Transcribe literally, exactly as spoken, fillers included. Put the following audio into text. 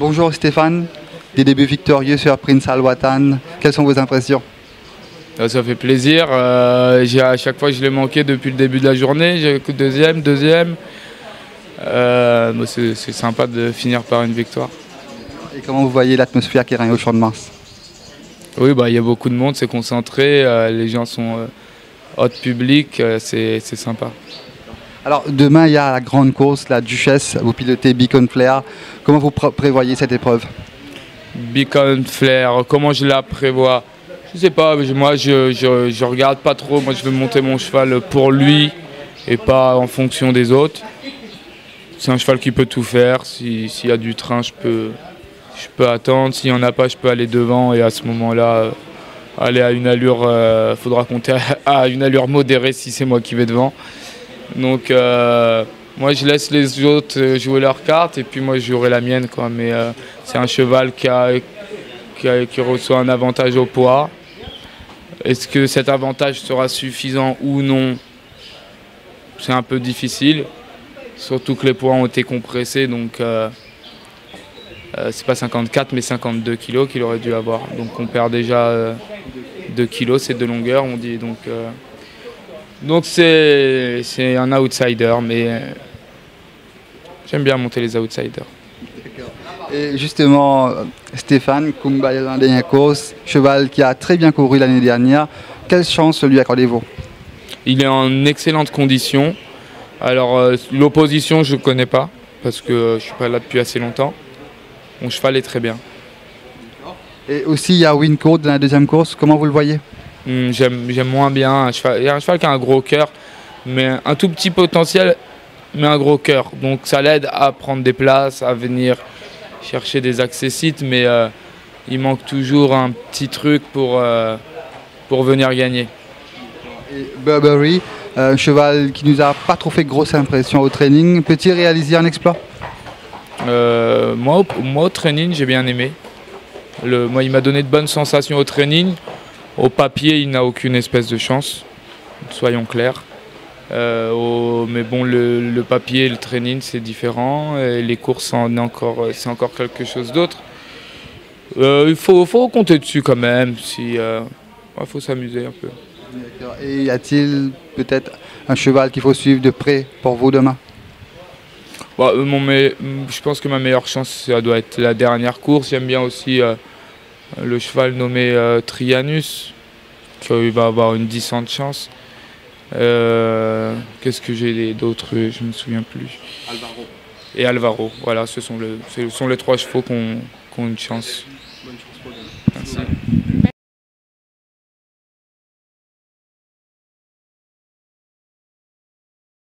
Bonjour Stéphane, des débuts victorieux sur Prince Al Watan, quelles sont vos impressions? Ça fait plaisir, euh, à chaque fois je l'ai manqué depuis le début de la journée, j'ai deuxième, deuxième. Euh, c'est sympa de finir par une victoire. Et comment vous voyez l'atmosphère qui règne au Champ de Mars? Oui, bah, il y a beaucoup de monde, c'est concentré, euh, les gens sont euh, hot public, euh, c'est sympa. Alors demain il y a la grande course, la Duchesse, vous pilotez Beacon Flair, comment vous pr prévoyez cette épreuve? Beacon Flair, comment je la prévois? Je sais pas, moi je, je, je regarde pas trop, moi je veux monter mon cheval pour lui et pas en fonction des autres. C'est un cheval qui peut tout faire, s'il si y a du train je peux, je peux attendre, s'il n'y en a pas je peux aller devant et à ce moment-là euh, aller à une allure, euh, faudra compter à une allure modérée si c'est moi qui vais devant. Donc euh, moi je laisse les autres jouer leurs cartes et puis moi je jouerai la mienne quoi. Mais euh, c'est un cheval qui, a, qui, a, qui reçoit un avantage au poids. Est-ce que cet avantage sera suffisant ou non? C'est un peu difficile. Surtout que les poids ont été compressés, donc euh, euh, c'est pas cinquante-quatre mais cinquante-deux kilos qu'il aurait dû avoir. Donc on perd déjà euh, deux kilos, c'est de longueur on dit. Donc euh, donc c'est un outsider, mais euh, j'aime bien monter les outsiders. Et justement, Stéphane, Kumbaya dans la dernière course, cheval qui a très bien couru l'année dernière, quelle chance lui accordez-vous? Il est en excellente condition. Alors euh, l'opposition je ne connais pas, parce que euh, je ne suis pas là depuis assez longtemps. Mon cheval est très bien. Et aussi il y a Wincourt dans la deuxième course, comment vous le voyez? Mmh, J'aime moins bien, un cheval, il y a un cheval qui a un gros cœur, mais un tout petit potentiel, mais un gros cœur. Donc ça l'aide à prendre des places, à venir chercher des accessites, mais euh, il manque toujours un petit truc pour, euh, pour venir gagner. Et Burberry, un cheval qui nous a pas trop fait grosse impression au training, peut-il réaliser un exploit? euh, moi, au, moi au training j'ai bien aimé. Le, moi il m'a donné de bonnes sensations au training. Au papier il n'a aucune espèce de chance, soyons clairs. Euh, au, mais bon le, le papier et le training c'est différent, et les courses c'est encore, encore quelque chose d'autre. Euh, il faut, faut compter dessus quand même, il euh, ouais, faut s'amuser un peu. Et y a-t-il peut-être un cheval qu'il faut suivre de près pour vous demain? Bah, mon, mais, je pense que ma meilleure chance ça doit être la dernière course. J'aime bien aussi euh, le cheval nommé euh, Trianus, qui va avoir une décente chance. Euh, Qu'est-ce que j'ai d'autres? Je ne me souviens plus. Alvaro. Et Alvaro, voilà, ce sont, le, ce sont les trois chevaux qui ont, qui ont une chance. Bonne chance pour demain. Merci.